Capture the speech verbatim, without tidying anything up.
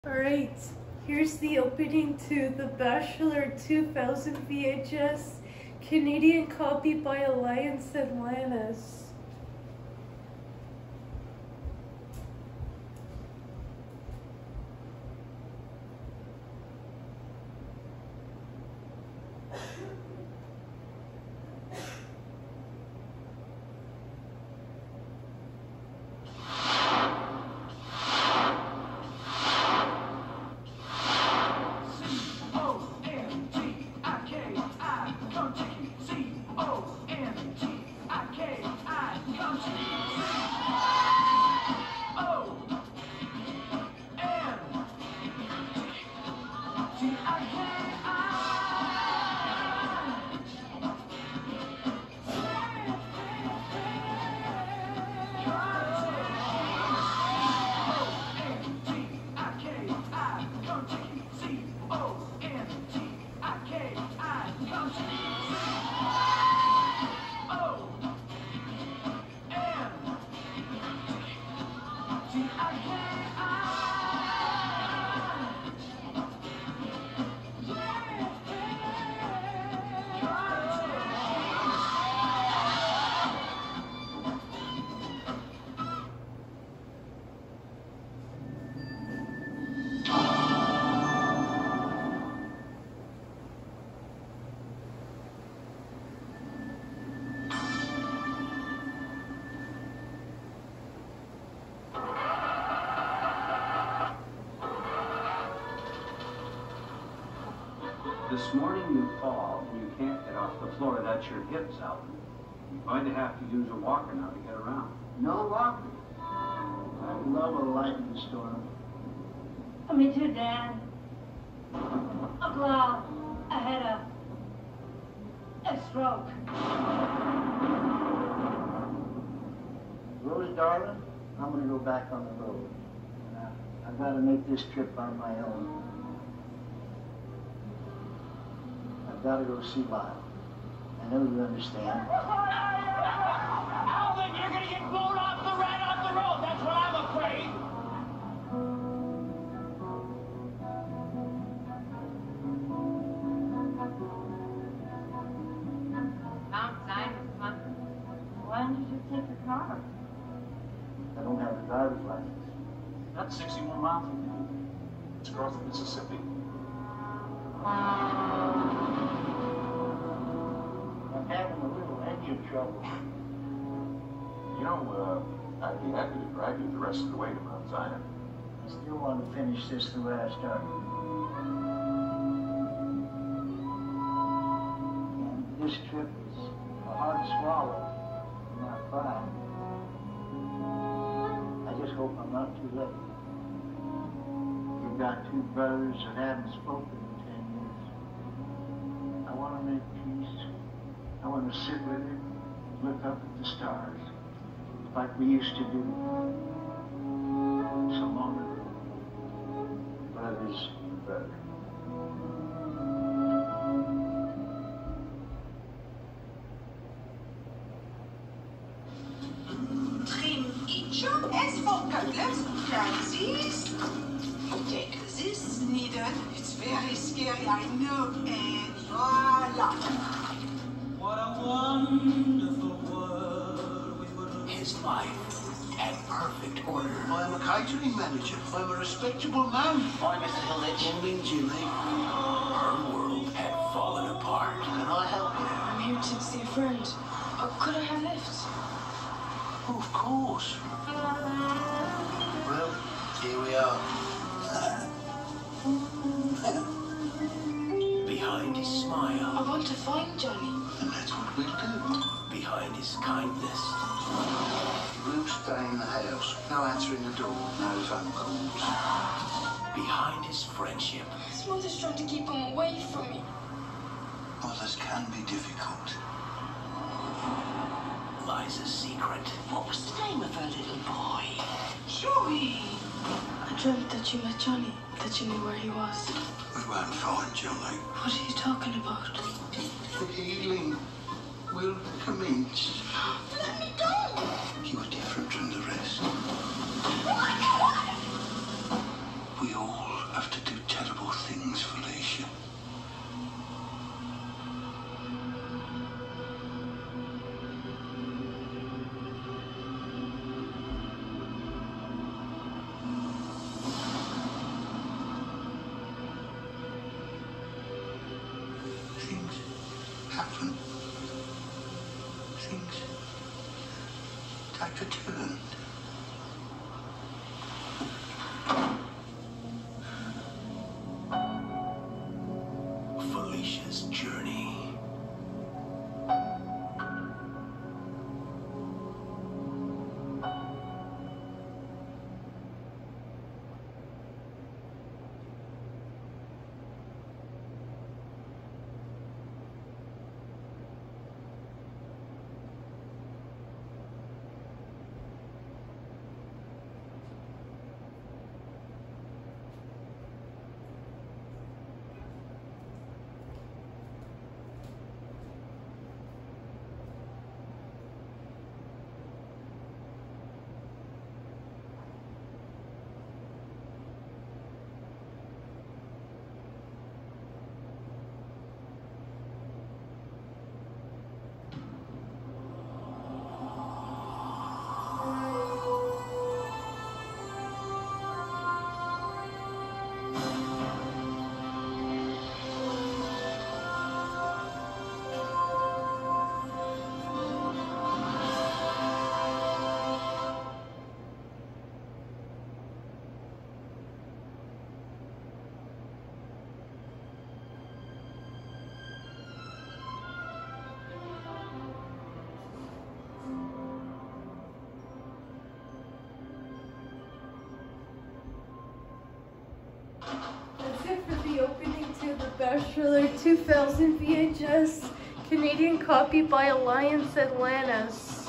Alright, here's the opening to the Bachelor two thousand V H S, Canadian copy by Alliance Atlantis. This morning you fall and you can't get off the floor. That's your hips out. You're going to have to use a walker now to get around. No walker. I love a lightning storm. Oh, me too, Dad. Oh, well, I had a, a stroke. Rose, darling, I'm going to go back on the road. And I, I've got to make this trip on my own. I've got to go see Lyle. I know you understand. Alvin, you're going to get blown off the right off the road. That's what I'm afraid. Outside was fun. Why didn't you take the car? I don't have a driver's license. That's sixty-one miles from here. It's across the Mississippi. I'm having a little engine trouble. You know, uh, I'd be happy to drive you the rest of the way to Mount Zion. I still want to finish this the way I started. And this trip is a hard swallow. I'm not crying. I just hope I'm not too late. You've got two brothers that haven't spoken in ten years. I want to make peace. I want to sit with you, look up at the stars, like we used to do so long ago. Brothers and brothers. Trim each as for cutlets, Francis. Take this needle. It's very scary, I know. And voila. What a wonderful world we would live. His life at perfect order. I'm a catering manager. I'm a respectable man. I'm Mister Hillitch. Morning, Jimmy. Her world had fallen apart. Can I help you? I'm here to see a friend. Oh, could I have a lift? Oh, of course. Well, here we are. Behind his smile. I want to find Johnny. And that's what we'll do. Behind his kindness. We'll stay in the house. No answering the door. No phone calls. Behind his friendship. His mother's trying to keep him away from me. Mothers can be difficult. Lies a secret. What was the name of her little boy? Joey! I dreamt that you met Johnny, that you knew where he was. We won't find Johnny. What are you talking about? The healing will commence. Let me go! You were different from the rest. Oh my God! We all have to do terrible things, Felicia. Things happen. Things take a turn. Felicia's journey. That's it for the opening to the Bachelor two thousand V H S, Canadian copy by Alliance Atlantis.